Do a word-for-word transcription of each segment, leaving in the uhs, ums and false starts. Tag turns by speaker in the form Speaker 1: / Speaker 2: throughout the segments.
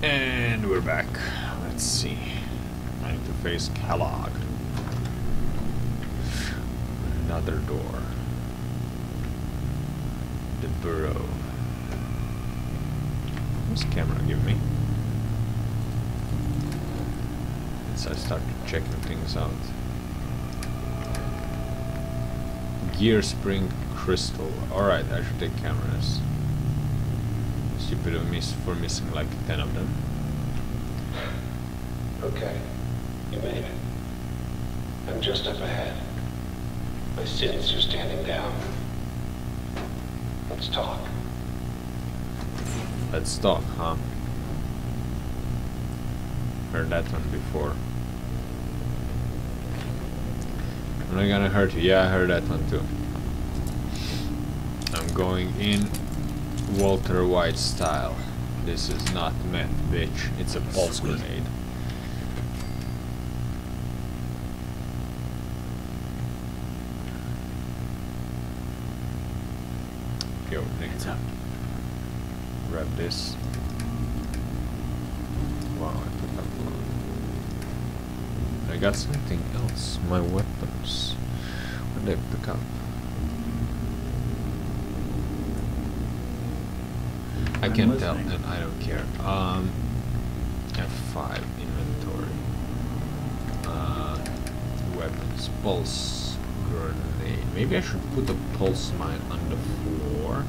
Speaker 1: And we're back. Let's see. I need to face Kellogg. Another door. The burrow. What's the camera give me? As I start checking things out. Gear spring crystal. Alright, I should take cameras. Stupid of me for missing like ten of them.
Speaker 2: Okay, you made it. I'm just up ahead. My cities are standing down. Let's talk.
Speaker 1: Let's talk, huh? Heard that one before. I'm not gonna hurt you. Yeah, I heard that one too. I'm going in Walter White style. This is not meth, bitch. It's a pulse
Speaker 2: Sweet.
Speaker 1: grenade. Yo, Nick.
Speaker 2: Hands up.
Speaker 1: Grab this. Wow, I put up one. I got something else. My weapons. What did I pick up? I
Speaker 2: I'm
Speaker 1: can't tell,
Speaker 2: listening.
Speaker 1: and I don't care. Um, F five inventory. Uh, weapons. Pulse grenade. Maybe I should put a pulse mine on the floor.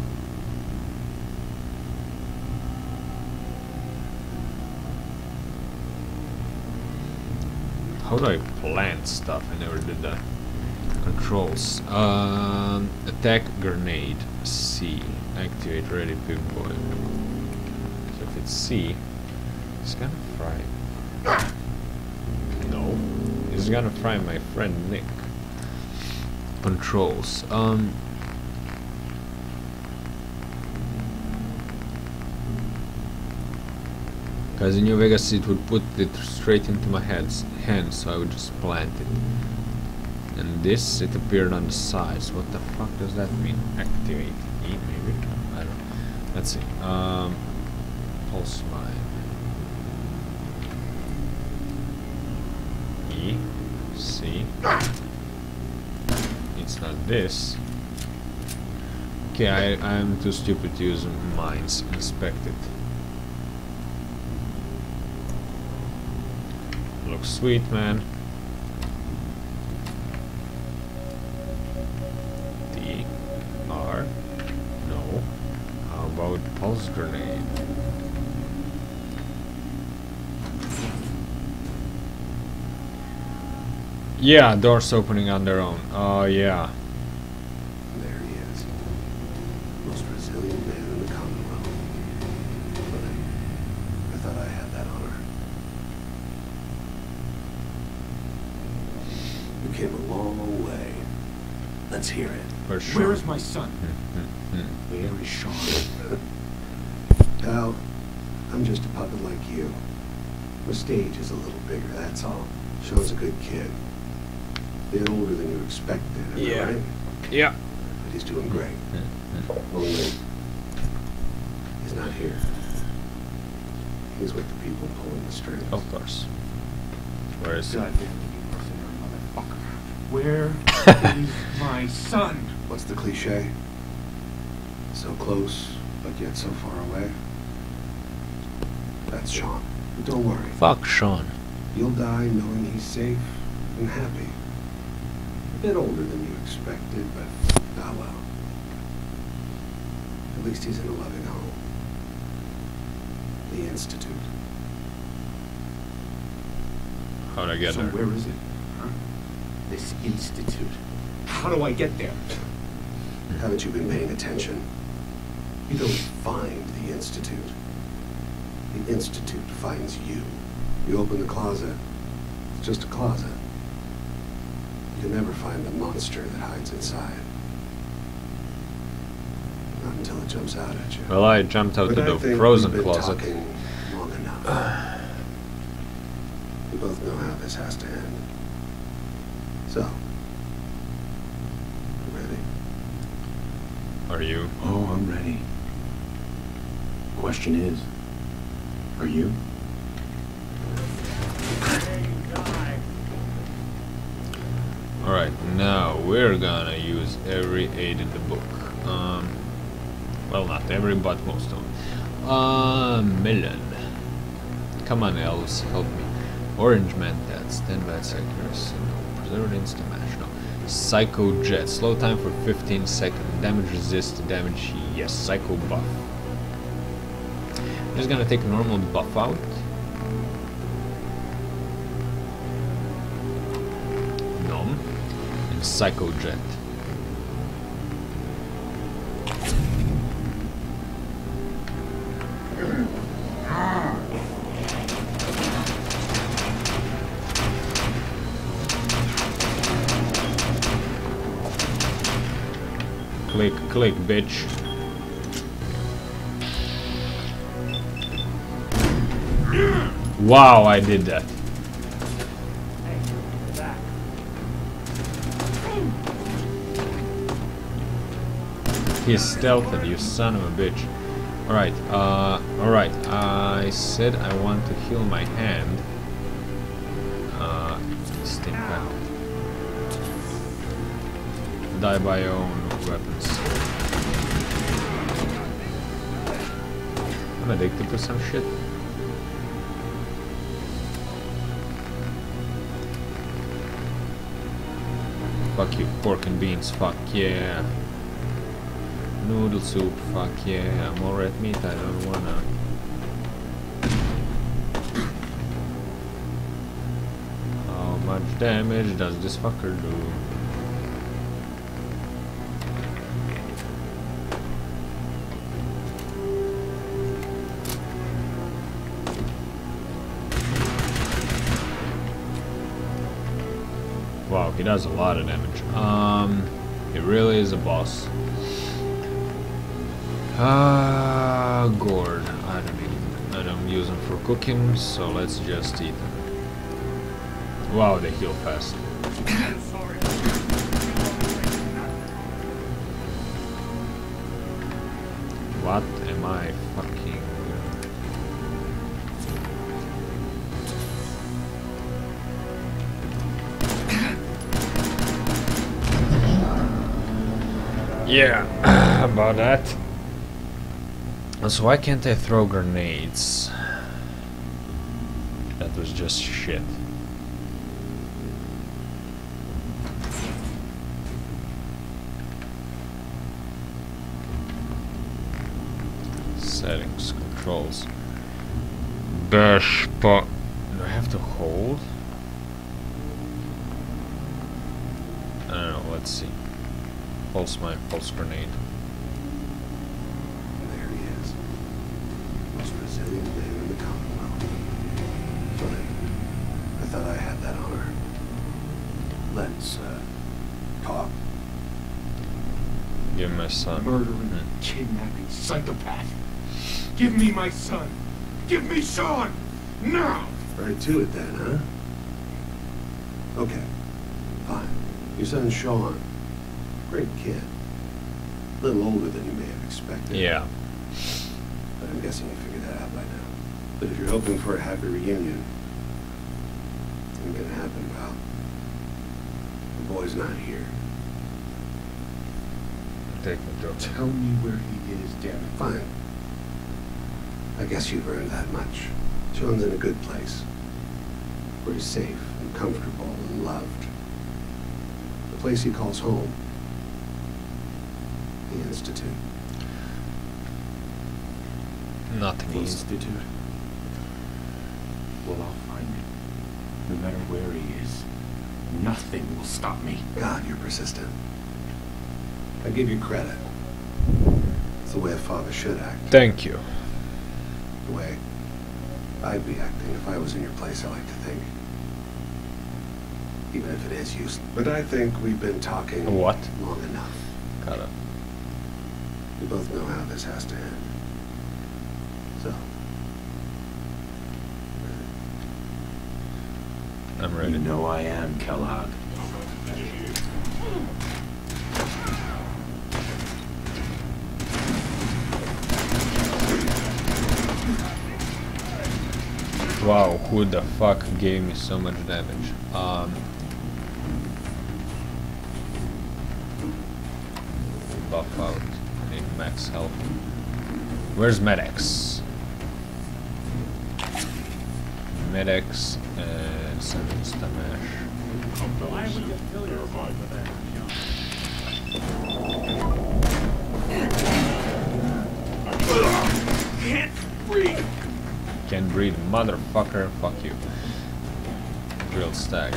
Speaker 1: How do I plant stuff? I never did that. Controls. Um, attack grenade. C. Activate ready big boy. So if it's C, it's gonna fry. No. It's gonna fry my friend Nick. Controls. Um. Because in New Vegas it would put it straight into my head's hands, so I would just plant it. And this, it appeared on the sides. What the fuck does that mean? Activate. E, maybe? I don't know. Let's see. Um, pulse mine. E. C. It's not this. Okay, I, I'm too stupid to use mines. Inspect it. Looks sweet, man. D. R. No. How about pulse grenade? Yeah, doors opening on their own. Oh, yeah.
Speaker 3: There he is. Most resilient man in the Commonwealth. But I, I thought I had that honor. You came a long way. Let's hear it.
Speaker 1: For sure.
Speaker 4: Where is my son?
Speaker 1: Hmm, hmm.
Speaker 4: Where is Sean?
Speaker 3: Pal, I'm just a puppet like you. My stage is a little bigger, that's all. Sean's a good kid. A bit older than you expected, am I
Speaker 1: Yeah.
Speaker 3: right?
Speaker 1: Yeah.
Speaker 3: But he's doing great.
Speaker 1: Hmm, hmm.
Speaker 3: Only he's not here. He's with the people pulling the strings.
Speaker 1: Of course. Where is he?
Speaker 4: God damn it, you mercenary motherfucker. Where is my son?
Speaker 3: What's the cliche? So close, but yet so far away. That's Sean. But don't worry.
Speaker 1: Fuck Sean.
Speaker 3: You'll die knowing he's safe and happy. A bit older than you expected, but ah well. At least he's in a loving home. The Institute.
Speaker 1: How'd I get
Speaker 4: So
Speaker 1: there?
Speaker 4: where is it? Huh? This institute. How do I get there?
Speaker 3: Haven't you been paying attention? You don't find the Institute. The Institute finds you. You open the closet. It's just a closet. You can never find the monster that hides inside. Not until it jumps out at you.
Speaker 1: Well, I jumped out
Speaker 3: But
Speaker 1: of
Speaker 3: I
Speaker 1: the
Speaker 3: think
Speaker 1: frozen
Speaker 3: we've been
Speaker 1: closet.
Speaker 3: talking long enough. We both know how this has to end. So, ready?
Speaker 1: Are you?
Speaker 4: Oh, I'm ready. Question is, Are you?
Speaker 1: Alright, now we're gonna use every aid in the book. Um, well, not every, but most of them. Uh, Melon. Come on, elves, help me. Orange Mentat, stand by accuracy, no. Preserved instant match, no. Psycho Jet, slow time for fifteen seconds. Damage resist, damage, yes. Psycho buff. I'm just gonna take a normal buff out. Nom. And Psycho Jet. Click, click, bitch. Wow, I did that. He's stealthed, you son of a bitch. Alright, uh, alright. I said I want to heal my hand. Uh, Stimpak. Die by your own weapons. I'm addicted to some shit. Fuck you, pork and beans, fuck yeah. Noodle soup, fuck yeah. More red meat, I don't wanna. How much damage does this fucker do? Wow, he does a lot of damage. Um, he really is a boss. Ah, uh, gourd. I don't need him. I don't use him for cooking, so let's just eat them. Wow, they heal fast. What am I fucking... Yeah, about that. So why can't I throw grenades? That was just shit. Settings, controls. Dash, but do I have to hold? I don't know, let's see. Pulse mine, pulse grenade.
Speaker 3: There he is. Most resilient man in the Commonwealth. Fine. I thought I had that honor. Let's, uh, talk.
Speaker 1: Give my son.
Speaker 4: Murdering,
Speaker 1: Hmm.
Speaker 4: kidnapping psychopath. Give me my son. Give me Sean. Now.
Speaker 3: Right to it then, huh? Okay. Fine. Your son Sean. Great kid. A little older than you may have expected.
Speaker 1: Yeah.
Speaker 3: But I'm guessing you figured that out by now. But if you're hoping for a happy reunion, it ain't gonna happen, pal. The boy's not here.
Speaker 1: Take the joke.
Speaker 4: Tell me where he is, damn it.
Speaker 3: Fine. I guess you've earned that much. Sean's in a good place. Where he's safe and comfortable and loved. The place he calls home. The Institute.
Speaker 1: Nothing
Speaker 4: The
Speaker 1: easy.
Speaker 4: Institute. Well, I'll find him. No matter where he is. Nothing will stop me.
Speaker 3: God, you're persistent. I give you credit. It's the way a father should act.
Speaker 1: Thank you.
Speaker 3: The way I'd be acting if I was in your place, I like to think. Even if it is useless. But I think we've been talking
Speaker 1: What?
Speaker 3: long enough.
Speaker 1: Got it.
Speaker 3: We both know how this has to end. So,
Speaker 1: I'm ready.
Speaker 4: You know I am, Kellogg.
Speaker 1: Wow, who the fuck gave me so much damage? Um, buff out. I need max health. Where's Medex? Medex and some Instamash.
Speaker 5: Why would you kill yourself with that junk?
Speaker 4: Can't breathe.
Speaker 1: Can't breathe, motherfucker. Fuck you. Drill stack.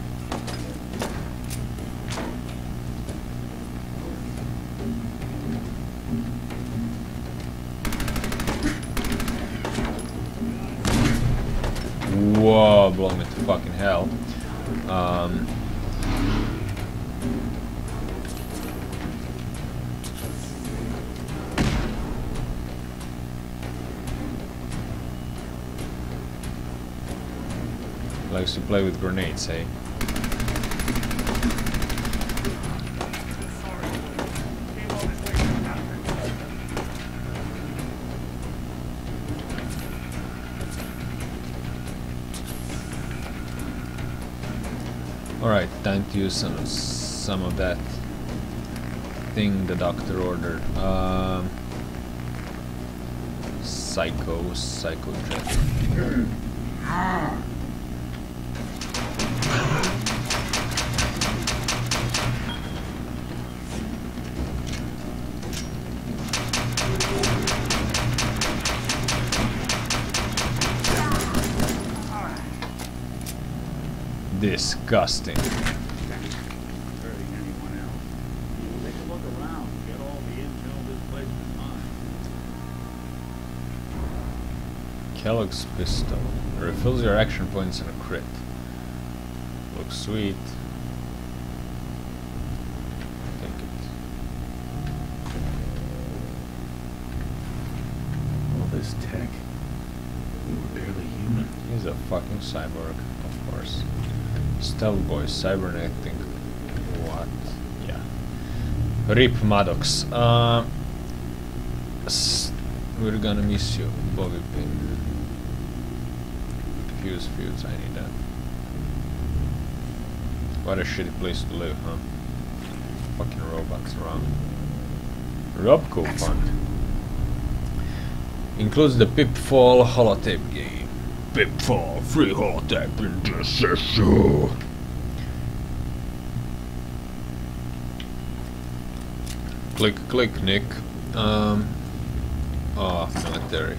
Speaker 1: Whoa, blow me to fucking hell. Um, likes to play with grenades, eh? Alright, time to use some, some of that thing the doctor ordered. Um, psycho, psychojet. Disgusting.
Speaker 5: Hurting anyone else. Take a look around. Get all the intel this place can find.
Speaker 1: Kellogg's pistol. Refills your action points in a crit. Looks sweet. Take it.
Speaker 3: All this tech. We were barely human.
Speaker 1: He's a fucking cyborg, of course. Stealth boy, cybernetic. What? Yeah. Rip Maddox. Uh, s we're gonna miss you, Bobby Pin. Fuse, fuse, I need that. What a shitty place to live, huh? Fucking robots around. Robco Fund. Includes the Pitfall holotape game. Pitfall, free holotape in this issue. Click, click, Nick. Um. Oh, military.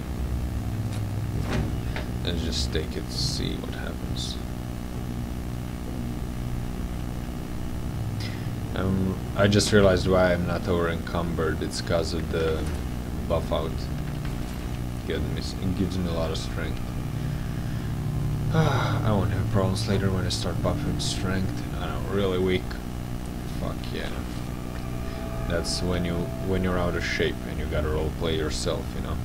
Speaker 1: Let's just take it to see what happens. Um, I just realized why I'm not over encumbered. It's because of the buff out. It gives me a lot of strength. I won't have problems later when I start buffing strength. I know, really weak. Fuck yeah. That's when you when you're out of shape and you gotta roleplay yourself, you know.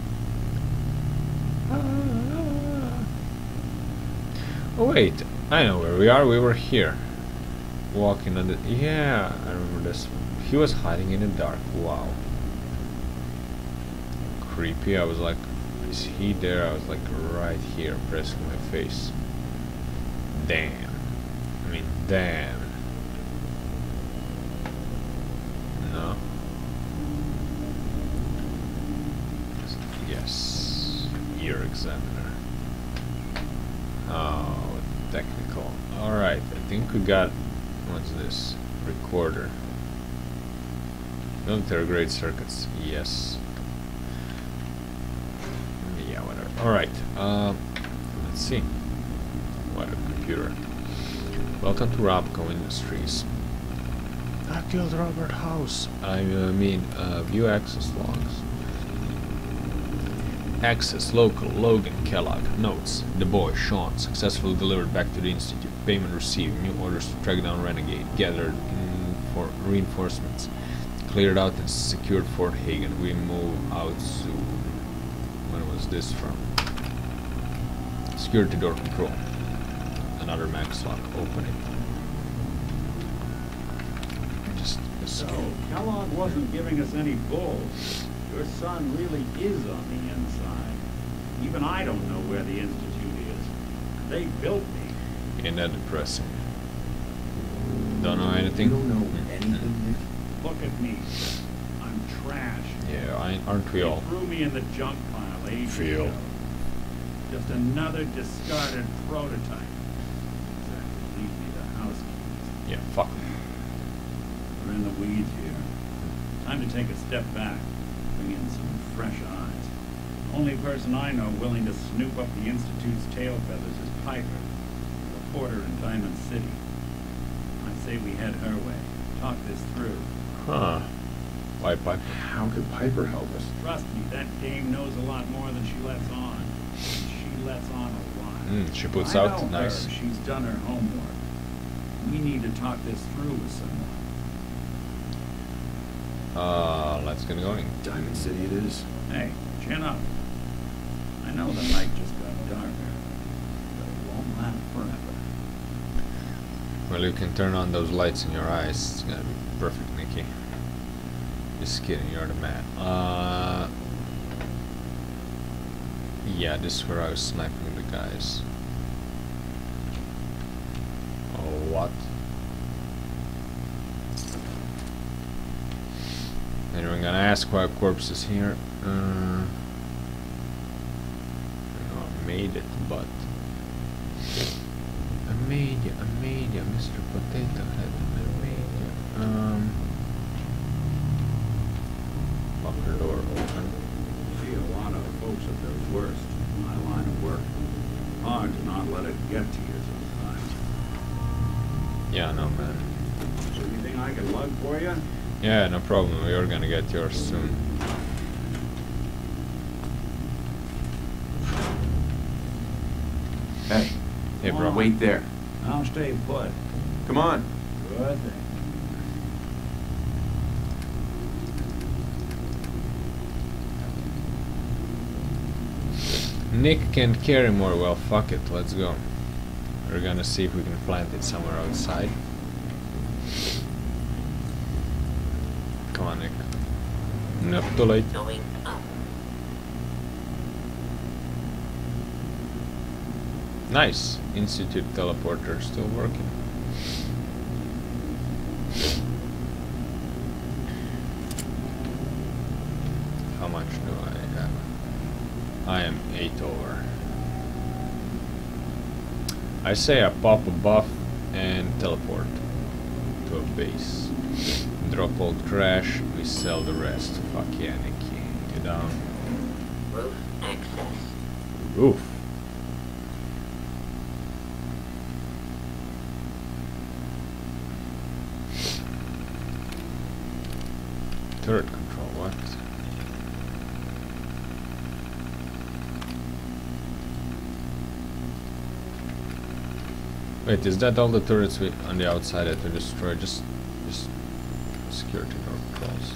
Speaker 1: Oh wait, I know where we are. We were here, walking on the. Yeah, I remember this. He was hiding in the dark. Wow. Creepy. I was like, is he there? I was like right here, pressing my face. Damn. I mean, damn. No. Yes. Ear examiner. Oh, technical. Alright, I think we got. What's this? Recorder. Military grade circuits. Yes. Yeah, whatever. Alright. Um, let's see. What a computer. Welcome to Robco Industries. I killed Robert House. I uh, mean, uh, view access logs. Access, local, Logan, Kellogg. Notes. The boy, Sean, successfully delivered back to the Institute. Payment received. New orders to track down Renegade. Gathered mm, for reinforcements. Cleared out and secured Fort Hagen. We move out soon. When was this from? Security door control. Another max lock. Open it. Just
Speaker 5: So,
Speaker 1: escape.
Speaker 5: Kellogg wasn't giving us any bull. Your son really is on the inside. Even I don't know where the Institute is. They built me.
Speaker 1: Ain't that depressing? Don't know anything?
Speaker 6: You don't know
Speaker 1: Mm.
Speaker 6: anything, Nick?
Speaker 5: Look at me. I'm trash.
Speaker 1: Yeah, I, aren't we all?
Speaker 5: They threw me in the junk pile ages
Speaker 1: Feel.
Speaker 5: ago. Just another discarded prototype. Exactly. Leave me the house keys.
Speaker 1: Yeah, fuck.
Speaker 5: We're in the weeds here. Time to take a step back. Bring in some fresh eyes. The only person I know willing to snoop up the Institute's tail feathers is Piper, a reporter in Diamond City. I say we head her way. Talk this through.
Speaker 1: Huh. Why, Piper?
Speaker 6: How could Piper help us?
Speaker 5: Trust me, that dame knows a lot more than she lets on. And she lets on a lot.
Speaker 1: Mm, she puts
Speaker 5: I
Speaker 1: out.
Speaker 5: know
Speaker 1: Nice.
Speaker 5: her. She's done her homework. We need to talk this through with someone.
Speaker 1: Uh, let's get going.
Speaker 6: Diamond City it is.
Speaker 5: Hey, chin up. I know the night just got darker, but it won't last forever.
Speaker 1: Well, you can turn on those lights in your eyes. It's gonna be perfect, Nikki. Just kidding, you're the man. Uh, yeah, this is where I was sniping the guys. Oh, what? Anyone gonna ask why a corpse is here? Uh, I know I made it, but I made ya, I made ya, Mister Potato Head, I made ya. Um, locker door open.
Speaker 5: See a lot of folks at their worst in my line of work. Hard to not let it get to you sometimes.
Speaker 1: Yeah, no man.
Speaker 5: So anything I can lug for you?
Speaker 1: Yeah, no problem. We're gonna get yours soon.
Speaker 6: Hey,
Speaker 1: Hey, bro.
Speaker 6: wait there.
Speaker 5: I'll stay put.
Speaker 6: Come on.
Speaker 5: Good thing.
Speaker 1: Nick can't carry more. Well, fuck it. Let's go. We're gonna see if we can plant it somewhere outside. Come on, Nick. Not too late.
Speaker 7: Going up.
Speaker 1: Nice. Institute teleporter still working. How much do I have? I am eight over. I say I pop a buff and teleport to a base. Drop old crash, we sell the rest. Fuck yeah, Nicky. Get down.
Speaker 7: Roof access.
Speaker 1: Roof. Turret control, what? Wait, is that all the turrets we, on the outside that we destroyed? Just, just security door controls.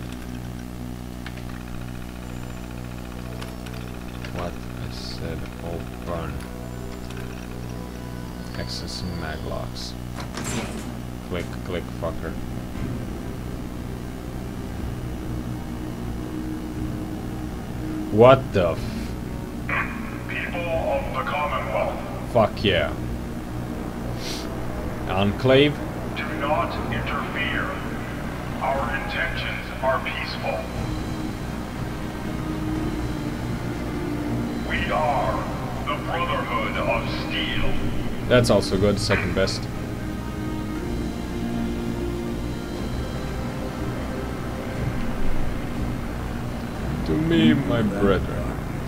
Speaker 1: What? I said open. Access maglocks. Click, click, fucker. What the f-
Speaker 4: People of the Commonwealth,
Speaker 1: fuck yeah. Enclave?
Speaker 4: do not interfere. Our intentions are peaceful. We are the Brotherhood of Steel.
Speaker 1: That's also good, second best. To me, my brethren.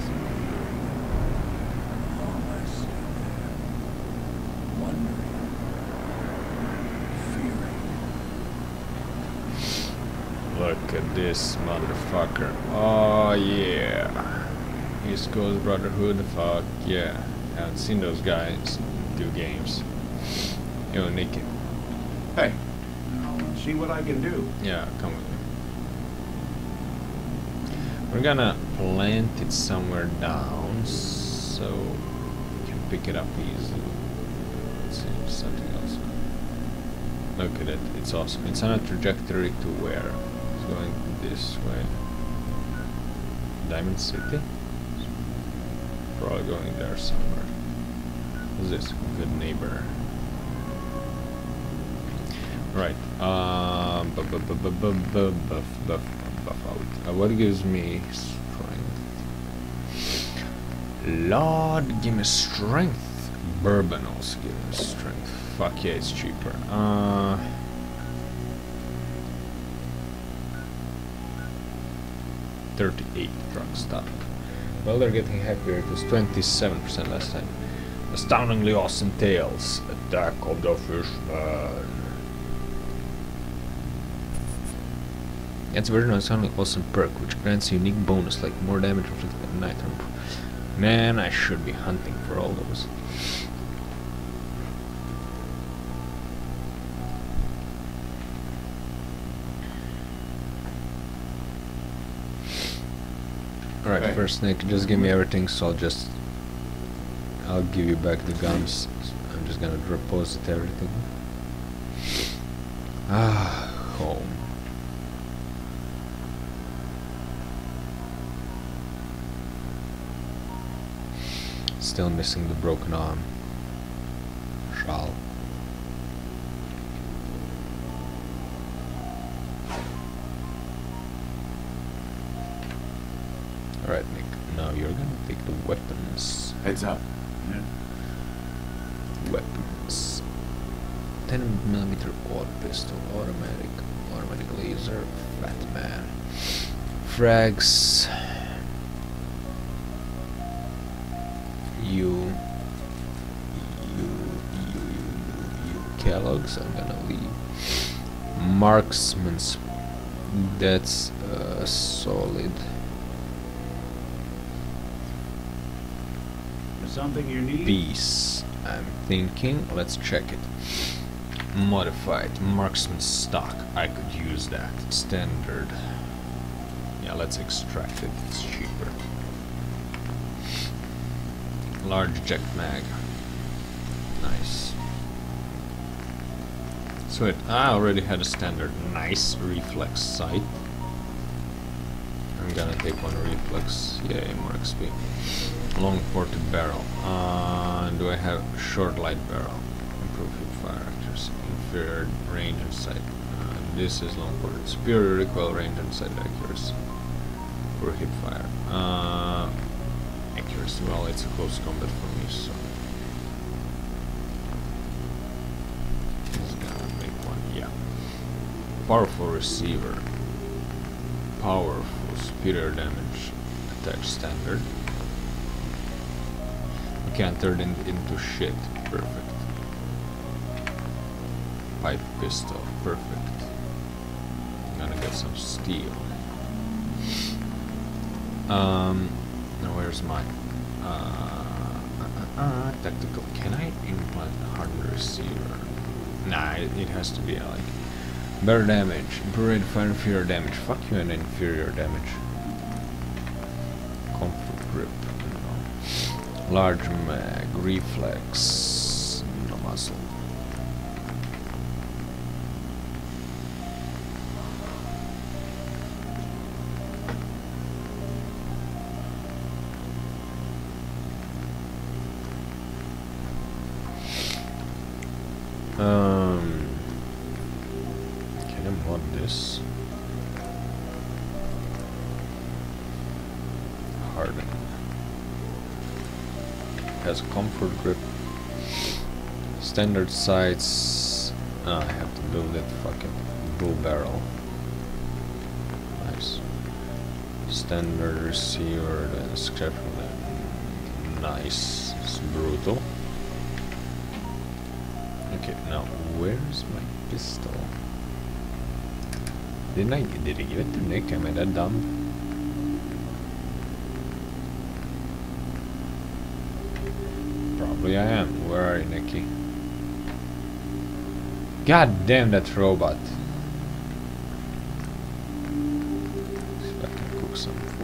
Speaker 1: Look at this motherfucker. Oh yeah. East Coast Brotherhood, fuck yeah. Haven't seen those guys do games. Yo, Nicky.
Speaker 6: Hey,
Speaker 5: I'll see what I can do.
Speaker 1: Yeah, come with me. We're gonna plant it somewhere down so we can pick it up easily. Let's see, something else. Look at it, it's awesome. It's on a trajectory to where? It's going this way. Diamond City? Probably going there somewhere. Who's this? Good neighbor. Right. Um. Buff, buff, buff, buff, buff, buff, buff, buff out. Uh, what gives me strength? Lord, give me strength. Bourbon also gives me strength. Fuck yeah, it's cheaper. Uh. thirty-eight truck stock. Well, they're getting happier. It was twenty-seven percent last time. Astoundingly awesome tales. Attack of the Fishman. It's a very nice, awesome perk, which grants a unique bonus, like more damage inflicted at night. Man, I should be hunting for all those. Alright,
Speaker 6: Hey.
Speaker 1: first Nick, just give me everything, so I'll just... I'll give you back the guns. I'm just gonna deposit everything. Ah, home. Still missing the broken arm. Shall. Alright, Nick. Now you're gonna take the weapons.
Speaker 6: Heads up.
Speaker 5: Yeah.
Speaker 1: Weapons. ten millimeter auto pistol, automatic, automatic laser, fat man. Frags. You, you, you, you, you, you Kellogg's, I'm gonna leave. Marksman's, that's uh, solid.
Speaker 5: There's something you need?
Speaker 1: Piece, I'm thinking, let's check it. Modified, marksman stock, I could use that. Standard. Yeah, let's extract it, it's cheaper. Large eject mag. Nice. Sweet. I already had a standard nice reflex sight. I'm gonna take one reflex. Yay, more X P. Long ported barrel. Uh, do I have short light barrel? Improve hip fire accuracy. Inferior range and sight. Uh, this is long ported. Superior recoil range and sight accuracy. Poor hip fire. Uh, accuracy. Well, it's a close combat for me, so. Just gonna make one. Yeah. Powerful receiver. Powerful. Superior damage. Attack standard. You can't turn it into shit. Perfect. Pipe pistol. Perfect. I'm gonna get some steel. Um, now where's my uh, uh, uh, tactical? Can I implant hardware receiver? Nah, it, it has to be uh, like better damage, improved for inferior damage. Fuck you and inferior damage. Comfort grip, no. Large mag, reflex, no muscle. Um, can I mod this? Harden. Has comfort grip. Standard sights. Ah, I have to build it. Fucking bull barrel. Nice. Standard receiver. That's exceptional. Nice. It's brutal. Okay, now where's my pistol? Didn't I did I give it to Nick? Am I that dumb? Probably I am. Where are you, Nicky? God damn that robot. See if I can cook some food.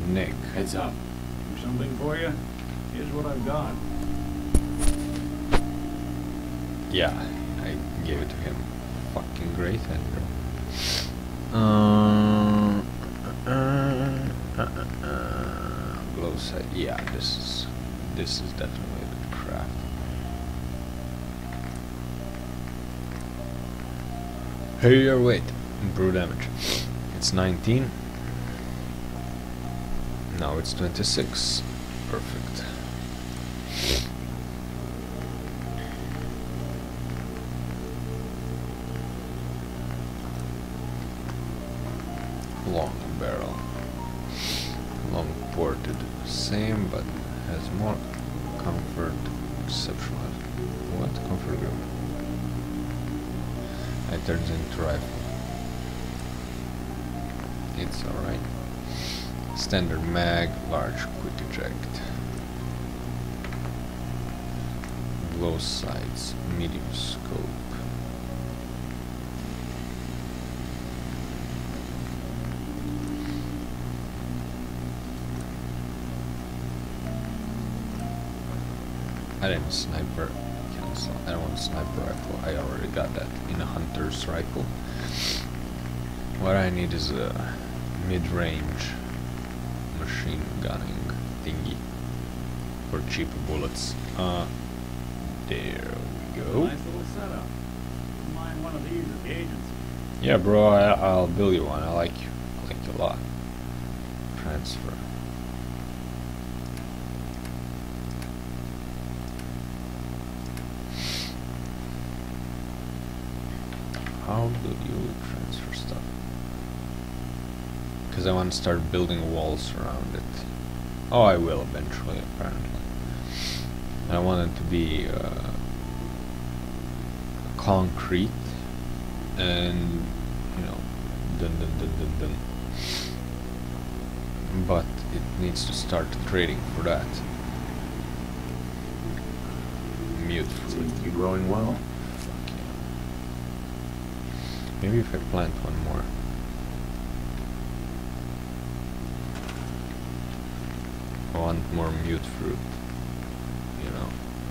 Speaker 1: Nick.
Speaker 5: Heads up. Do something for you? Here's what I've got.
Speaker 1: Yeah, I gave it to him. Fucking great, Andrew. Uh, uh, uh, uh, uh, glow sight. Yeah, this is this is definitely the craft. Hey, your weight. Improve damage. It's nineteen. Now it's twenty-six. Perfect. Long barrel. Long ported. Same, but has more comfort. Exceptional. What? Comfort group. It turns into rifle. It's alright. Standard mag, large quick eject. Glow sights, medium scope. I didn't sniper. Cancel. I don't want a sniper rifle. I already got that in a hunter's rifle. What I need is a mid-range machine gunning thingy for cheaper bullets. Uh, there we go.
Speaker 5: Nice little setup. Wouldn't mind one of these at the agency.
Speaker 1: Yeah, bro. I, I'll build you one. I like you. I like you a lot. Transfer. How do you transfer stuff? Because I want to start building walls around it. Oh, I will eventually, apparently. I want it to be uh, concrete and, you know, dun dun dun dun dun. But it needs to start trading for that. Mute fruit.
Speaker 6: Seems to be growing well.
Speaker 1: Fuck yeah. Maybe if I plant one more. I want more mute fruit, you know.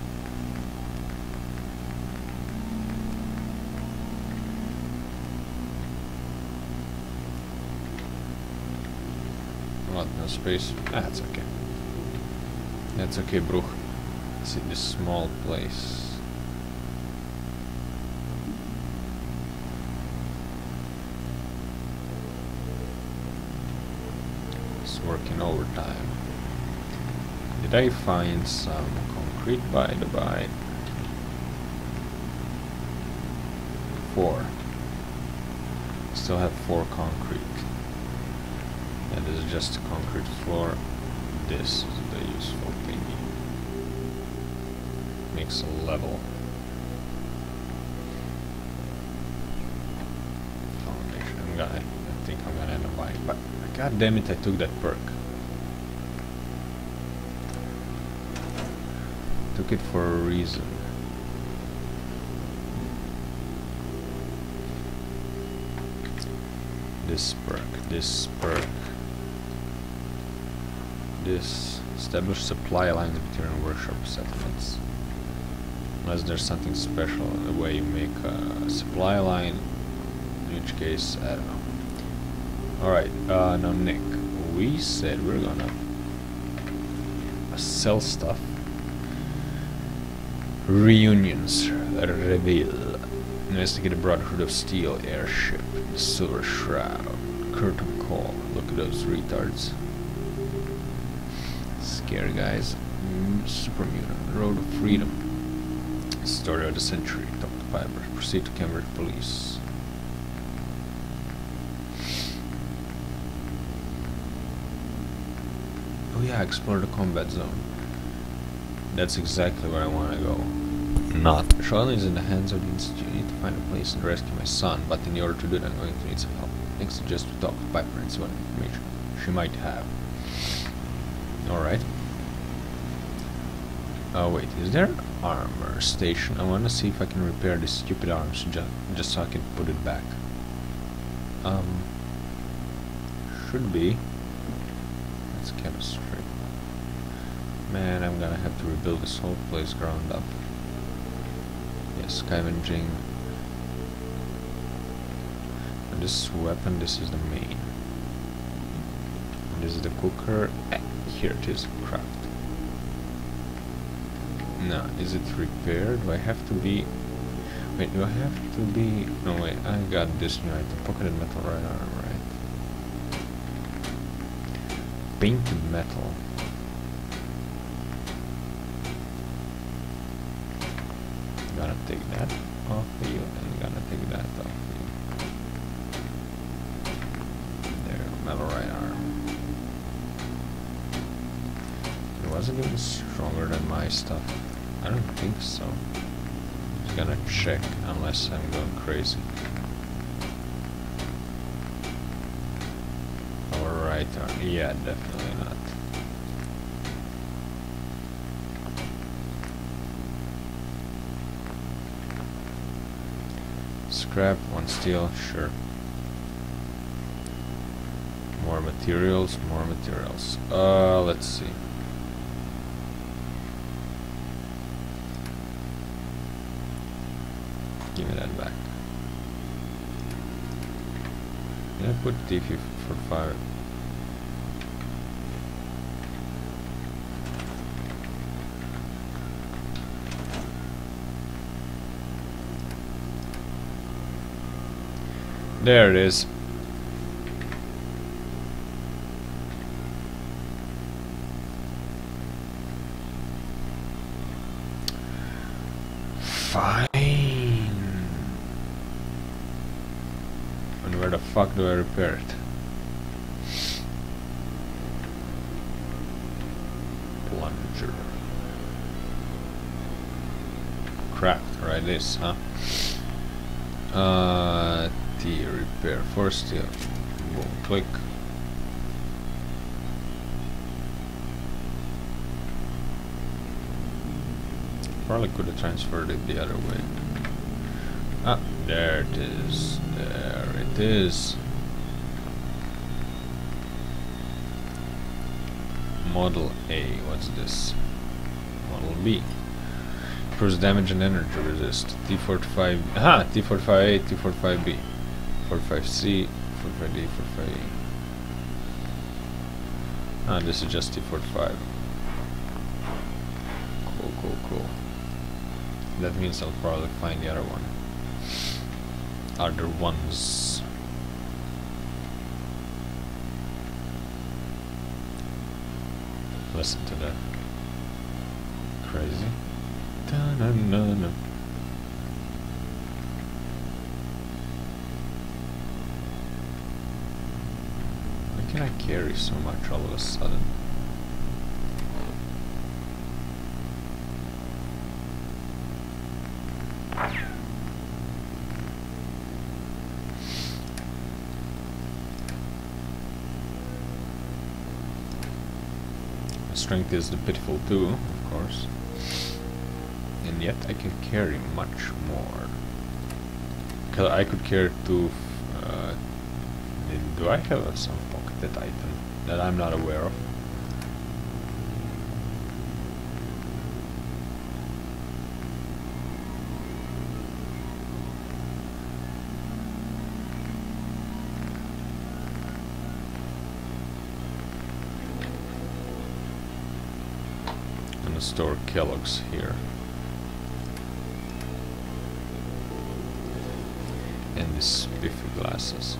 Speaker 1: What, no space? Ah, that's okay. That's okay, bro. See this small place. It's working overtime. Did I find some concrete by the by? Four. Still have four concrete. And this is just a concrete floor. This is the useful thingy. Makes a level. Foundation. I'm gonna, I think I'm gonna end up buying, but god damn it, I took that perk. Took it for a reason. This perk, this perk. This establish supply lines between workshop settlements. Unless there's something special, the way you make a supply line, in which case, I don't know. Alright, uh, now Nick, we said we're gonna uh, sell stuff. Reunions, reveal. Investigate the Brotherhood of Steel airship, the Silver Shroud, Curtain Call. Look at those retards. Scary guys. Mm, Super Mutant, the Road of Freedom. Story of the Century, Top to Piper. Proceed to Cambridge Police. Oh yeah, explore the combat zone. That's exactly where I want to go. Not. Charlotte is in the hands of the Institute. You need to find a place and rescue my son, but in order to do that, I'm going to need some help. Nick suggests we talk to Piper and see what information she might have. Alright. Oh wait, is there an armor station? I want to see if I can repair this stupid arms ju just so I can put it back. Um, should be. That's kind of straight. Man, I'm gonna have to rebuild this whole place ground up. Yes, scavenging. And this weapon, this is the main. And this is the cooker. Eh, here it is, craft. Now, is it repaired? Do I have to be... Wait, do I have to be... No, wait, I got this new item. Pocketed metal right arm, right? Painted metal. I'm gonna take that off of you, and I'm gonna take that off of you. There, metal right arm. It wasn't even stronger than my stuff. I don't think so. Just gonna check, unless I'm going crazy. Alright, uh, yeah, definitely not. Scrap, one steel, sure. More materials, more materials. Uh, let's see. Give me that back. Can I put D F for fire? There it is. Fine. And where the fuck do I repair it? Plunger. Craft, right? This, huh? Uh, T repair for steel. Boom, click. Probably could have transferred it the other way. Ah, there it is. There it is. Model A. What's this? Model B. Improves damage and energy resist. T forty-five. Aha! T forty-five A, T forty-five B. forty-five C, forty-five D, forty-five E. Ah, this is just T forty-five. Cool, cool, cool. That means I'll probably find the other one. Other ones. Listen to that. Crazy. Da-na-na-na. Why can I carry so much all of a sudden? Strength is the pitiful too, of course. And yet I can carry much more. Cause I could carry two. Uh, do I have some pocketed item that I'm not aware of? Store Kellogg's here. And these spiffy glasses.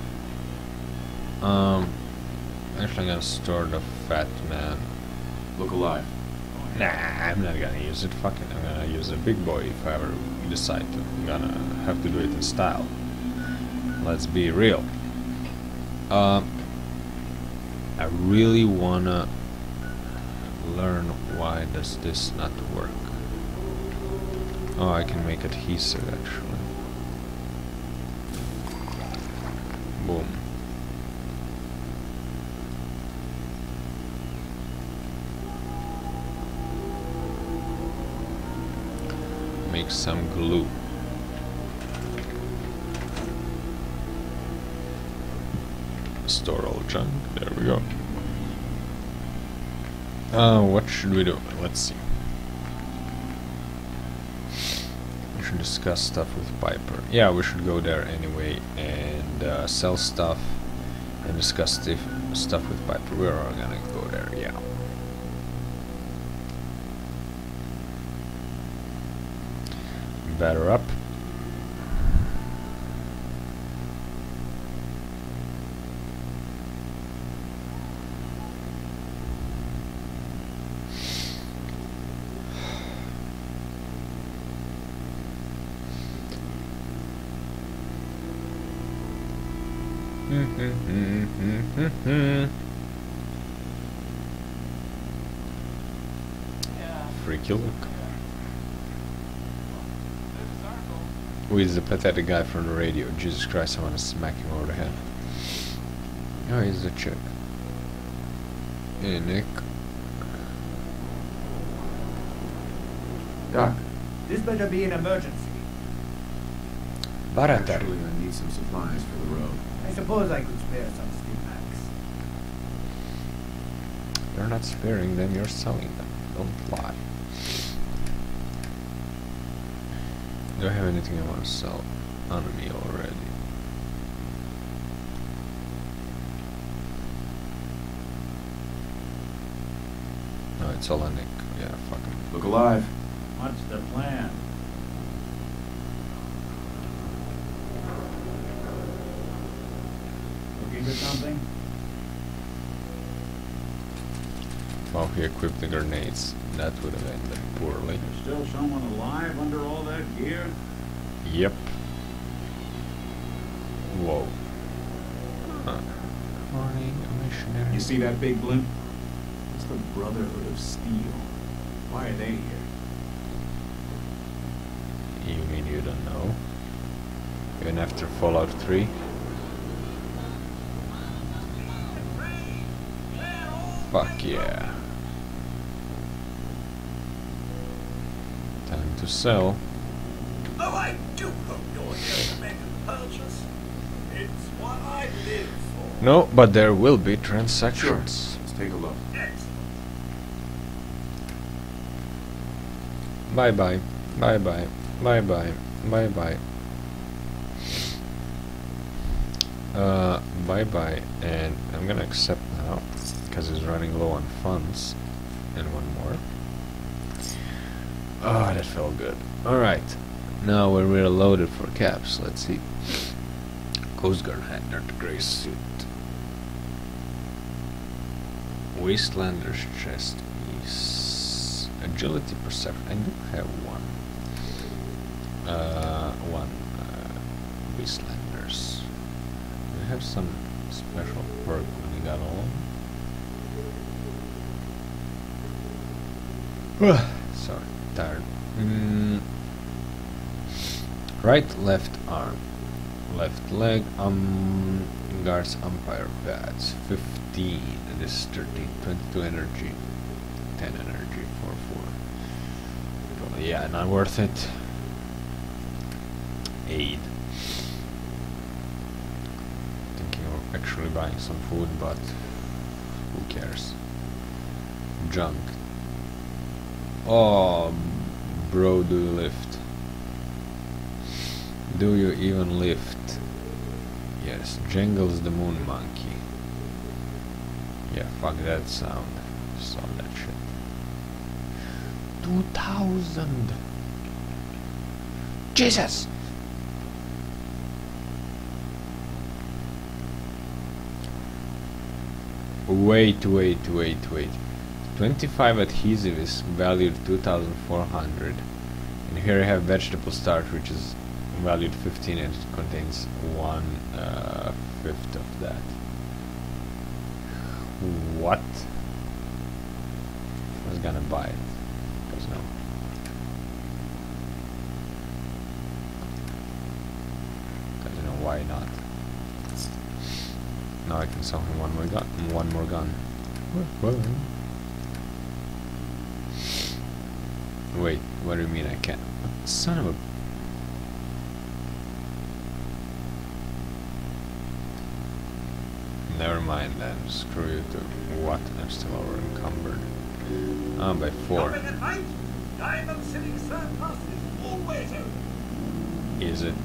Speaker 1: Um, actually I'm gonna store the Fat Man.
Speaker 6: Look alive.
Speaker 1: Nah, I'm not gonna use it. Fuck it, I'm gonna use a big boy if I ever decide to. I'm gonna have to do it in style. Let's be real. Um, I really wanna learn why does this not work. Oh, I can make adhesive actually. Boom. Make some glue. Store all junk. There we go. Uh, what should we do? Let's see. We should discuss stuff with Piper. Yeah, we should go there anyway and uh, sell stuff and discuss stif stuff with Piper. We're all gonna go there, yeah. Batter up. Freaky look. Who is the pathetic guy from the radio? Jesus Christ, I want to smack him over the head. Oh, he's the chick. Hey, Nick.
Speaker 6: Doc,
Speaker 8: This better be an emergency.
Speaker 1: Baratar.
Speaker 6: actually, I need some supplies for the road.
Speaker 8: I suppose I could spare some steel packs.
Speaker 1: You're not sparing them, you're selling them. Don't lie. Do I have anything I want to sell on me already? No, it's all on Nick. Yeah, fuck him.
Speaker 6: Look alive.
Speaker 5: What's the plan? Looking for something?
Speaker 1: Well, he equipped the grenades. That would have ended poorly.
Speaker 5: There's still someone alive under all that gear?
Speaker 1: Yep. Whoa. Huh. Morning, missionary.
Speaker 6: You see that big blimp? It's the Brotherhood of Steel. Why are they here?
Speaker 1: You mean you don't know? Even after Fallout three? Fuck yeah. Time to sell.
Speaker 4: Oh, I do hope you're here to make a purchase. It's what I live for.
Speaker 1: No, but there will be transactions.
Speaker 6: Sure. Let's take a look.
Speaker 4: Excellent.
Speaker 1: Bye bye. Bye bye. Bye bye. Bye bye. Uh, bye bye. And I'm gonna accept now because he's running low on funds. And one more. Oh, that felt good. Alright. Now we're reloaded for caps. Let's see. Coast Guard hat, Dark Grey suit. Wastelander's chest piece. Agility perception. I do have one. Uh, one. Uh, Wastelanders. Do we have some special perk when we got all? Sorry, tired. Mm. Right, left arm, left leg, um, guards umpire pads, fifteen, and this is thirteen, twenty-two energy, ten energy, four, four. Probably, yeah, not worth it. Aid. Thinking of actually buying some food, but who cares? Junk. Oh, bro, do you lift? Do you even lift? Yes, Jangles the Moon Monkey. Yeah, fuck that sound. Saw that shit. Two thousand! Jesus! Wait, wait, wait, wait. twenty-five adhesive is valued two thousand four hundred. And here I have vegetable starch, which is valued fifteen, and it contains one uh, fifth of that. What? I was gonna buy it. Because no. Because you know, why not? Now I can sell him one more gun. One more gun. Wait, what do you mean I can't? Son of a... Never mind then, screw you too. What? I'm still over encumbered. Ah, by four.
Speaker 4: Shopping at night, Diamond City Surplus is always open.
Speaker 1: Is it?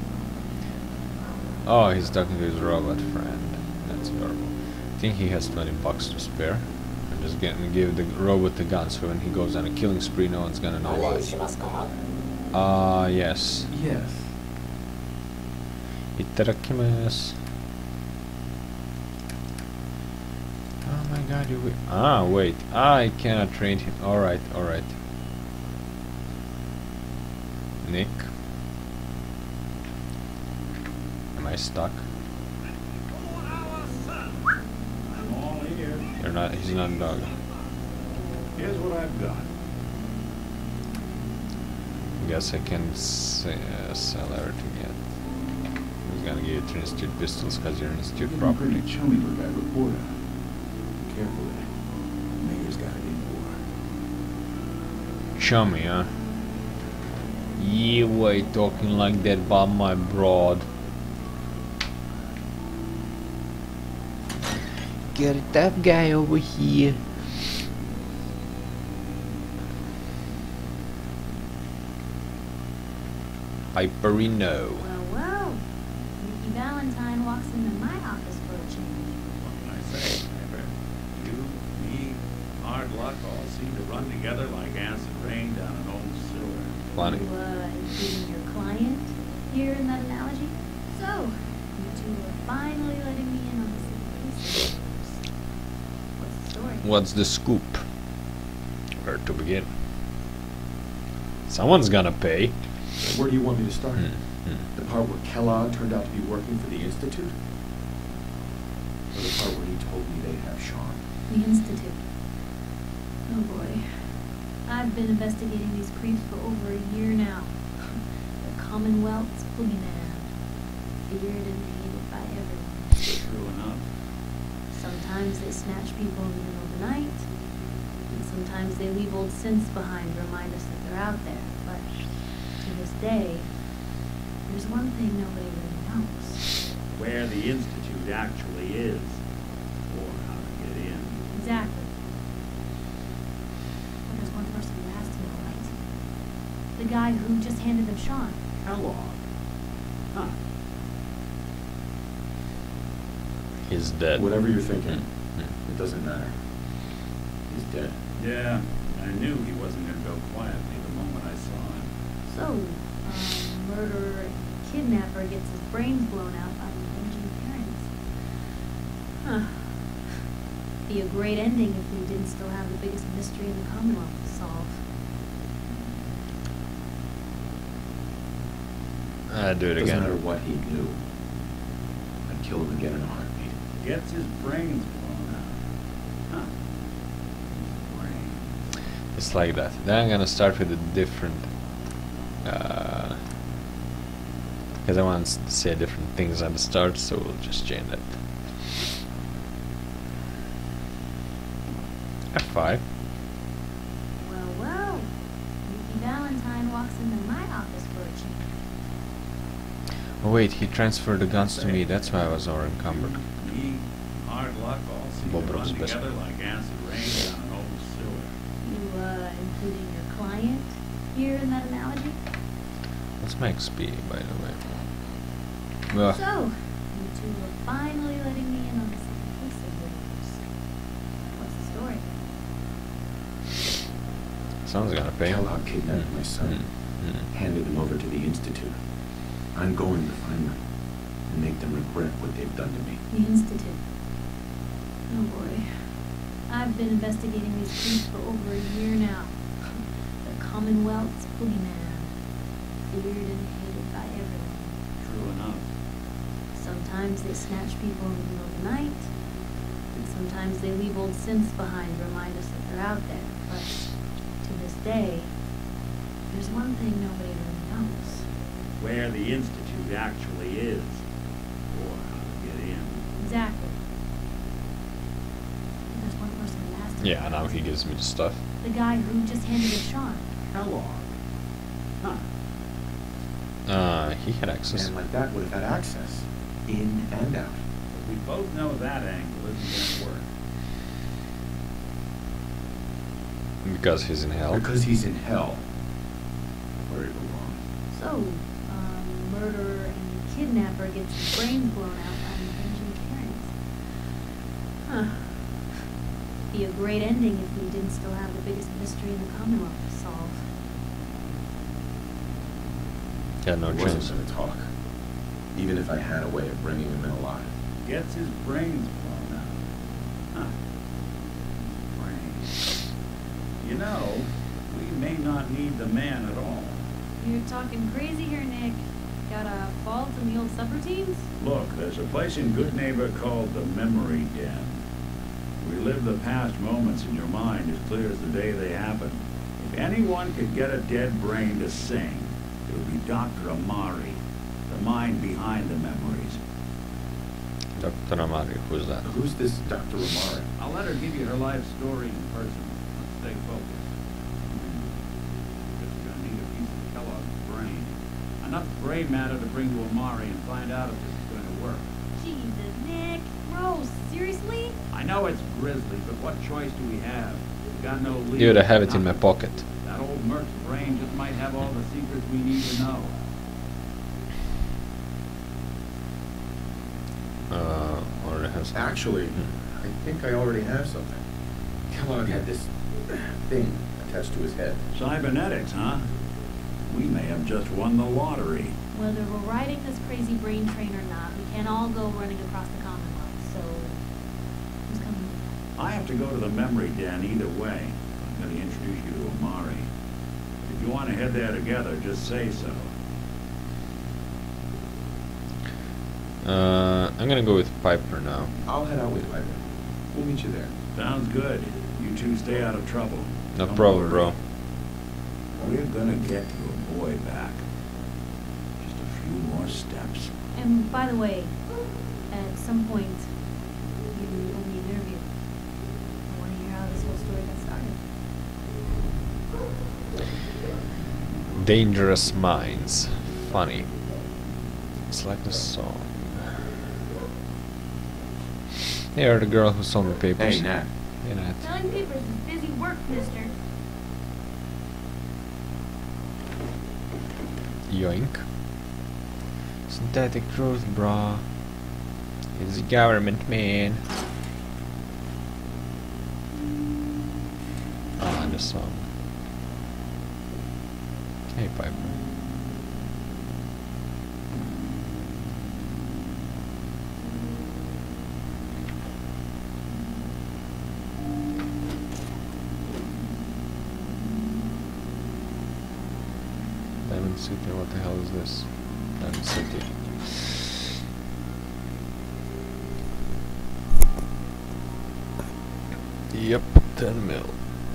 Speaker 1: Oh, he's talking to his robot friend. That's adorable. I think he has twenty bucks to spare. I'm just gonna give the robot the gun so when he goes on a killing spree, no one's gonna know why. Ah, uh, yes.
Speaker 6: Yes.
Speaker 1: Itadakimasu. Oh my god, you wi- Ah, wait. I cannot train him. Alright, alright. Nick. Am I stuck?
Speaker 5: I'm all ears.
Speaker 1: You're not, he's not a dog.
Speaker 5: Here's what I've got.
Speaker 1: Guess I can s uh, sell everything yet. He's gonna give you three institute pistols because you're an institute
Speaker 6: You're
Speaker 1: property.
Speaker 6: pretty chummy with that reporter. Careful with it. Mayor's got it in for.
Speaker 1: Chummy, huh? Yeah, why you talking like that about my broad? Get a tough guy over here. Hyperino.
Speaker 9: Well, well. Nikki Valentine walks into my office for a change.
Speaker 5: What can I say, neighbor? You, me, hard luck all seem to run together like acid rain down an old sewer.
Speaker 1: Funny.
Speaker 9: You, uh, including your client here in that analogy? So, you two are finally letting me in on the city police headquarters. What's the story?
Speaker 1: What's the scoop? Where to begin? Someone's gonna pay.
Speaker 6: Where do you want me to start?
Speaker 1: Hmm, hmm.
Speaker 6: The part where Kellogg turned out to be working for the Institute? Or the part where he told me they'd have Sean?
Speaker 9: The Institute. Oh boy. I've been investigating these creeps for over a year now. The Commonwealth's boogeyman. Feared and hated by everyone.
Speaker 5: True enough.
Speaker 9: Sometimes they snatch people in the middle of the night, and sometimes they leave old synths behind to remind us that they're out there. But to this day, there's one thing nobody really knows.
Speaker 5: Where the Institute actually is. Or how to get in.
Speaker 9: Exactly. But there's one person who has to know, right? The guy who just handed them Sean.
Speaker 5: Kellogg. Huh.
Speaker 1: He's dead.
Speaker 6: Whatever you're thinking,
Speaker 1: Hmm, hmm.
Speaker 6: it doesn't matter. He's dead.
Speaker 5: Yeah, I knew he wasn't going to go quietly the moment I saw him.
Speaker 9: So, um, murderer and kidnapper gets his brains blown out by avenging parents. Huh. Be a great ending if we didn't still have the biggest mystery in the Commonwealth to solve.
Speaker 1: I'd do it
Speaker 6: Doesn't
Speaker 1: again.
Speaker 6: matter what he knew. I'd kill him again in a heartbeat.
Speaker 5: Gets his brains blown out. Huh. Brains.
Speaker 1: It's like that. Then I'm gonna start with a different, uh, because I want to say different things at the start, so we'll just change that. F five.
Speaker 9: Well, well. Nikki Valentine walks into my office for a change.
Speaker 1: Oh wait, he transferred the guns to me. That's why I was all encumbered.
Speaker 5: Me, hard luck all seem to
Speaker 1: Bob
Speaker 5: run
Speaker 1: Ross best.
Speaker 5: together like acid rain down an old sewer.
Speaker 9: You, uh, including your client here in that analogy?
Speaker 1: What's my X P, by the way? Well,
Speaker 9: So, you two are finally letting me in on the city police headquarters. What's the story?
Speaker 1: someone's gonna pay.
Speaker 6: Kellogg kidnapped
Speaker 1: Hmm,
Speaker 6: my son,
Speaker 1: hmm, hmm.
Speaker 6: handed him over to the Institute. I'm going to find them and make them regret what they've done to me.
Speaker 9: The Institute. Oh boy. I've been investigating these creeps for over a year now. The Commonwealth's boogeyman. Feared and hated by everyone.
Speaker 5: True enough.
Speaker 9: Sometimes they snatch people in the middle of the night, and sometimes they leave old synths behind to remind us that they're out there. But to this day, there's one thing nobody really knows.
Speaker 5: Where the Institute actually is. Or how to get in.
Speaker 9: Exactly. But there's one person who has to know.
Speaker 1: Yeah, now he gives me the stuff.
Speaker 9: The guy who just handed us Sean.
Speaker 5: Kellogg. Huh.
Speaker 1: Uh, he had
Speaker 6: A
Speaker 1: access.
Speaker 6: man like that would have had access, in and out.
Speaker 5: But we both know that angle isn't going to work.
Speaker 1: Because he's in hell.
Speaker 6: Because he's in hell. Where did it go wrong?
Speaker 9: So, um, murderer and kidnapper gets his brains blown out by an avenging parents. Huh. Be a great ending if we didn't still have the biggest mystery in the Commonwealth to solve.
Speaker 1: Yeah, no
Speaker 6: I
Speaker 1: chance.
Speaker 6: wasn't gonna talk. Even if I had a way of bringing him in alive.
Speaker 5: Gets his brains blown out. Huh. Brains. You know, we may not need the man at all.
Speaker 9: You're talking crazy here, Nick. Got a fault in the old subroutines?
Speaker 5: Look, there's a place in Good Neighbor called the Memory Den. We live the past moments in your mind as clear as the day they happened. If anyone could get a dead brain to sing, it would be Doctor Amari, the mind behind the memories.
Speaker 1: Doctor Amari, who's that?
Speaker 6: Who's this Doctor Amari?
Speaker 5: I'll let her give you her life story in person. Let's stay focused. Just gonna need a piece of Kellogg's brain. Enough gray matter to bring to Amari and find out if this is going to work.
Speaker 9: Jesus, Nick. Gross. Seriously?
Speaker 5: I know it's grisly, but what choice do we have? We got no lead.
Speaker 1: Dude, I have it in my pocket.
Speaker 5: That old merc's brain just might have all the secrets we need to know.
Speaker 1: Uh, already have some.
Speaker 6: Actually, I think I already have something. Kellogg had this thing attached to his head.
Speaker 5: Cybernetics, huh? We may have just won the lottery.
Speaker 9: Whether we're riding this crazy brain train or not, we can't all go running across the Commonwealth, so... who's coming?
Speaker 5: I have to go to the memory den either way. I'm going to introduce you to Amari. If you want to head there together, just say so.
Speaker 1: Uh, I'm gonna go with Piper now.
Speaker 6: I'll head out with Piper. We'll meet you there.
Speaker 5: Sounds good. You two stay out of trouble.
Speaker 1: No
Speaker 5: Don't
Speaker 1: problem,
Speaker 5: worry.
Speaker 1: bro.
Speaker 5: We're gonna get your boy back. Just a few more steps.
Speaker 9: And by the way, at some point, you owe me an interview. I want to hear how this whole story got started.
Speaker 1: Dangerous Minds. Funny. It's like the song. Hey, you're the girl who sold me papers.
Speaker 6: Hey, Nat.
Speaker 1: Hey, Nat.
Speaker 9: Selling papers is busy work, mister.
Speaker 1: Yoink. Synthetic truth, brah. He's a government man. Ah, the song. Hey, Piper. Diamond City, what the hell is this? Diamond City. Yep, ten mil.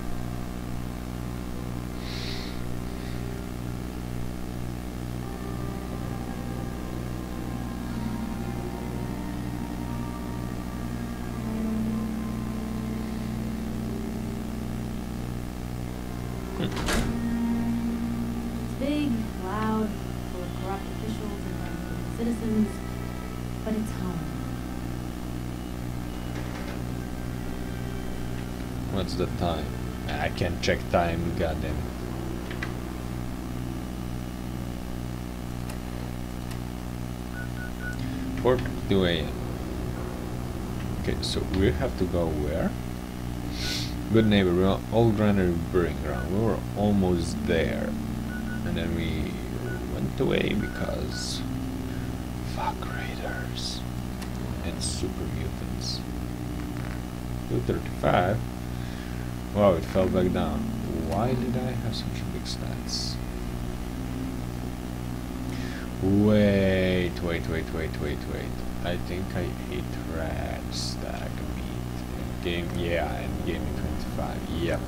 Speaker 9: It's big, loud, full of corrupt officials and unruly citizens, but it's home.
Speaker 1: What's the time? I can't check time, goddamn. four fifty-two A M Okay, so we have to go where? Good Neighbor, we're Old Granary Burying Ground. We were almost there. And then we went away because... fuck raiders. And super mutants. two thirty-five? Wow, it fell back down. Why did I have such big stats? Wait, wait, wait, wait, wait, wait. I think I ate rat stag meat. Game, yeah, and game twenty-five, yep.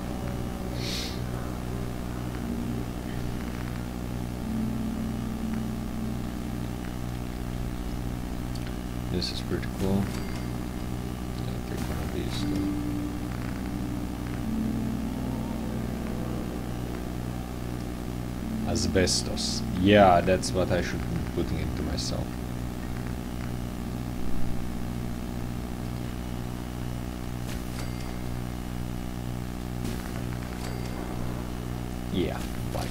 Speaker 1: This is pretty cool. I'll pick one of these too. Asbestos. Yeah, that's what I should be putting into myself. Yeah, why?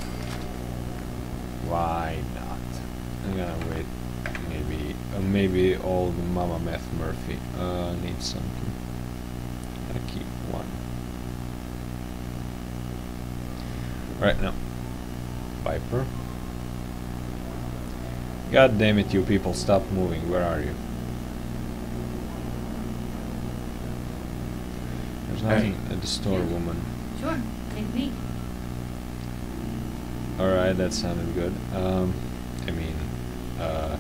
Speaker 1: Why not? I'm gonna wait. Maybe, uh, maybe old Mama Meth Murphy uh, needs something. I'm gonna keep one. Right now, Viper. God damn it, you people! Stop moving. Where are you? There's nothing at the store, woman.
Speaker 9: Sure, take me.
Speaker 1: Alright, that sounded good. Um, I mean, uh,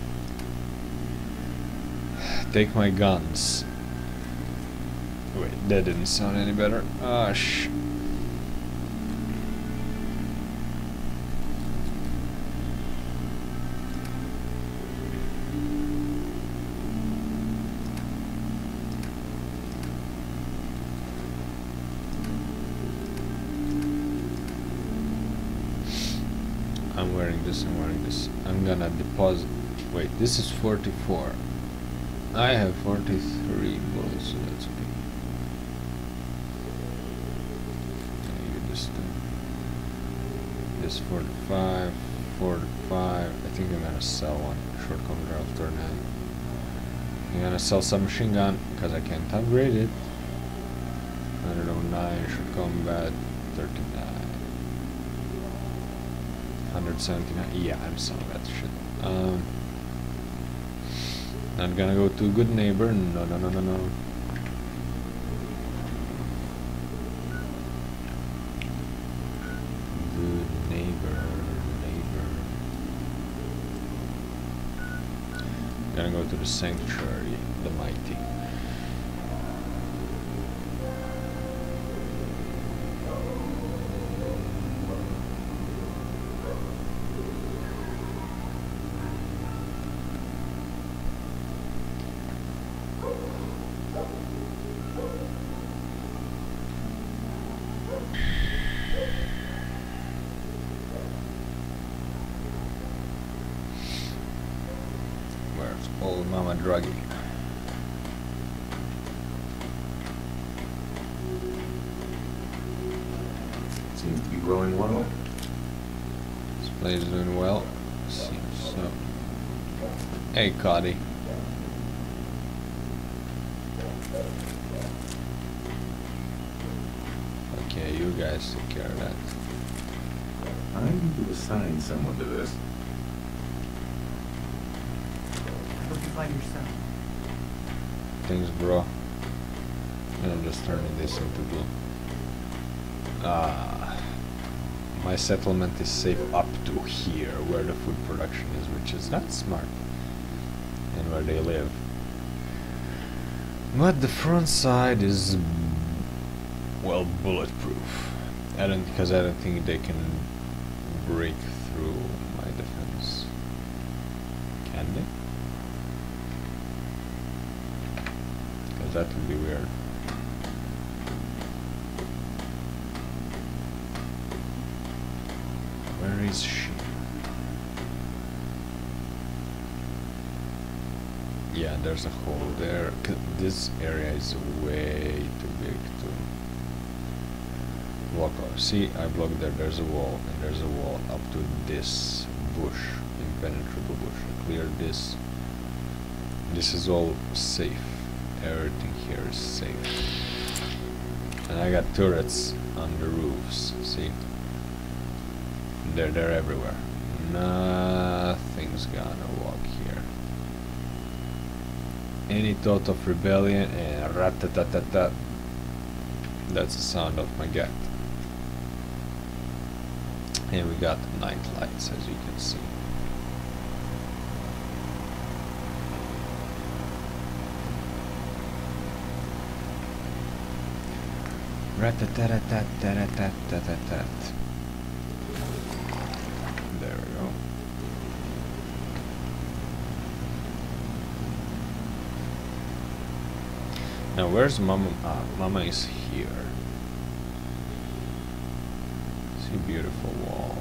Speaker 1: take my guns. Wait, that didn't sound any better. Ah, sh. I'm wearing this, I'm wearing this. I'm gonna deposit. Wait, this is forty-four. I have forty-three bullets, so that's okay. Maybe this thing. This forty-five, forty-five. I think I'm gonna sell one. Short combat after that. I'm gonna sell some machine gun because I can't upgrade it. one oh nine short combat, thirty-nine. one seventy-nine. Yeah, I'm selling that shit. Um, I'm gonna go to Good Neighbor. No, no, no, no, no. Good Neighbor, neighbor. Gonna go to the Sanctuary, the Mighty. Old Mama Druggy.
Speaker 6: Seems to be growing well.
Speaker 1: This place is doing well. Seems so. Hey, Cody. Okay, you guys take care of that.
Speaker 6: I need to assign someone to this.
Speaker 8: Hope you find yourself.
Speaker 1: Thanks, bro. And I'm just turning this into blue. Ah, my settlement is safe up to here, where the food production is, which is not smart, and where they live. But the front side is, well, bulletproof. I don't, because I don't think they can break through my defense. Can they? Because that would be weird. Where is she? Yeah, there's a hole there. 'Cause this area is way too big to walk off. See, I blocked there. There's a wall, and there's a wall up to this bush, impenetrable bush. I cleared this. This is all safe. Everything here is safe. And I got turrets on the roofs. See? They're, they're everywhere. Nothing's gonna walk here. Any thought of rebellion and rat-ta-ta-ta-ta. That's the sound of my gut. And we got night lights, as you can see. Rat-ta-ta-ta-ta-ta-ta-ta-ta-ta. There we go. Now where's Mama? Ah, Mama is here. See, beautiful wall.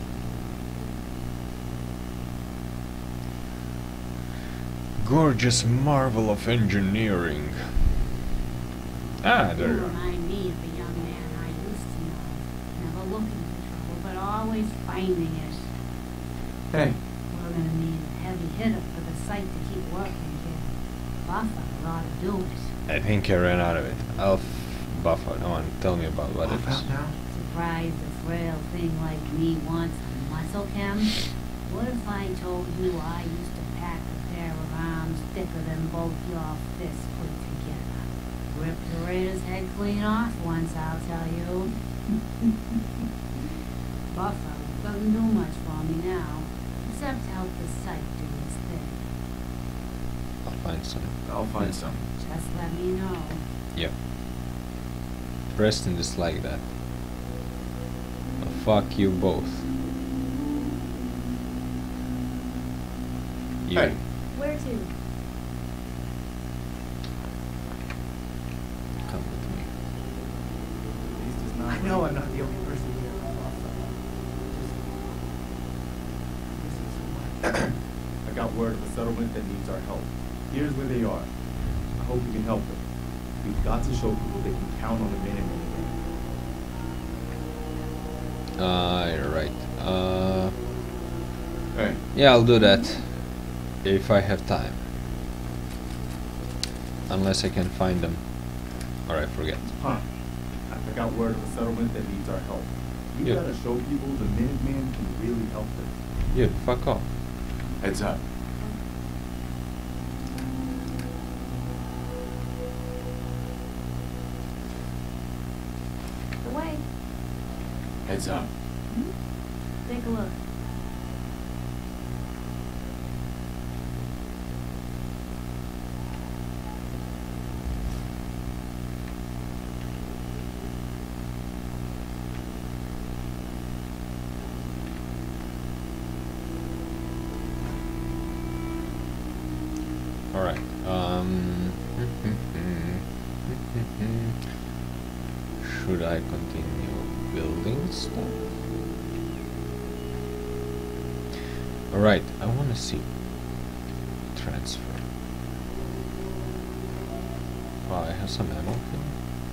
Speaker 1: Gorgeous marvel of engineering. Ah, there you
Speaker 7: You
Speaker 1: are.
Speaker 7: remind me of a young man I used to know. Never looking for trouble, but
Speaker 10: always finding it.
Speaker 6: Hey,
Speaker 10: We're gonna need a heavy hitter for the site to keep working, kid. Buffer ought to do it.
Speaker 1: I think I ran out of it. I'll f Buffer. No one tell me about what it
Speaker 6: off
Speaker 1: is.
Speaker 6: out now?
Speaker 10: Surprised a frail thing like me wants a muscle chem? What if I told you I used to pack a pair of arms thicker than both your fists put together? Ripped the Raider's head clean off once, I'll tell you. Buffer doesn't do much for me now, except help the site do its thing.
Speaker 1: I'll find some.
Speaker 6: I'll find some.
Speaker 10: Just let me know.
Speaker 1: Yep. Preston is like that. Well, fuck you both. You.
Speaker 6: Hey.
Speaker 9: Where to?
Speaker 1: Come with me.
Speaker 6: East is not
Speaker 8: I know I'm not the only person here. I got word of a settlement that needs our help. Here's where they are. I hope you can help them. We've got to show people they can count on the Minutemen again.
Speaker 1: Uh, you're right. Uh,
Speaker 6: Hey.
Speaker 1: yeah, I'll do that if I have time. Unless I can find them, or I forget.
Speaker 8: Huh. I got word of a settlement that needs our help. We've
Speaker 1: Yeah.
Speaker 8: got to show people the Minutemen can really help them.
Speaker 1: Dude, fuck off.
Speaker 6: Heads up.
Speaker 9: The way.
Speaker 6: Heads up.
Speaker 9: Take a look.
Speaker 1: Alright. Um. Should I continue building stuff? Alright, I want to see. Transfer. Wow, I have some ammo here.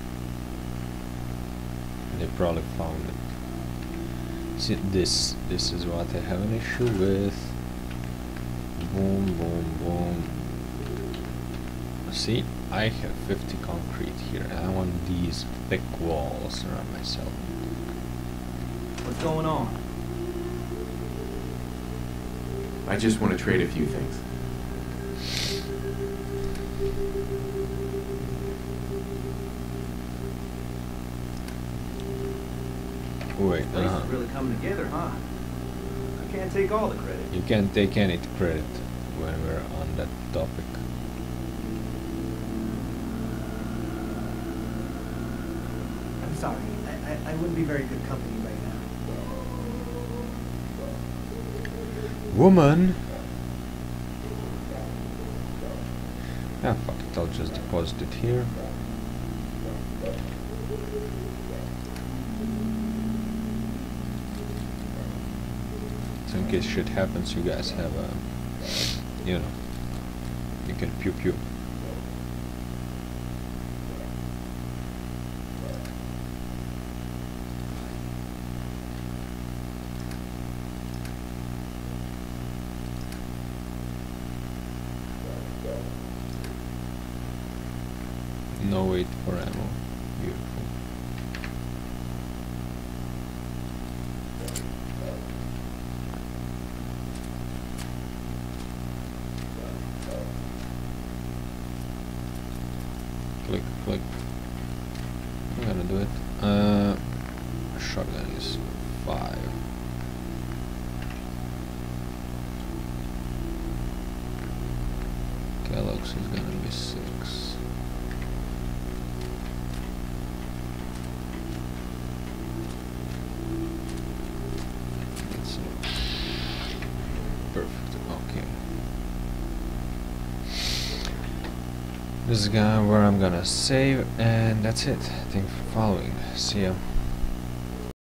Speaker 1: They probably found it. See, this, this is what I have an issue with. Boom, boom, boom. See, I have fifty concrete here, and I want these thick walls around myself.
Speaker 8: What's going on?
Speaker 6: I just want to trade a few things.
Speaker 1: Wait,
Speaker 8: Place
Speaker 1: uh-huh.
Speaker 8: is really coming together, huh? I can't take all the credit.
Speaker 1: You can't take any credit when we're on that topic.
Speaker 8: I'm sorry. I, I, I wouldn't be very good company right now.
Speaker 1: Woman! Ah, fuck it, I'll just deposit it here. So in case shit happens, you guys have a, you know, you can pew pew. No wait for ammo. Beautiful. Click, click. I'm gonna do it. Uh, shotgun is five. Kellogg's is gonna be six. Let's see. Perfect. Okay. This is gonna where I'm gonna save, and that's it. Thank you for following. See ya.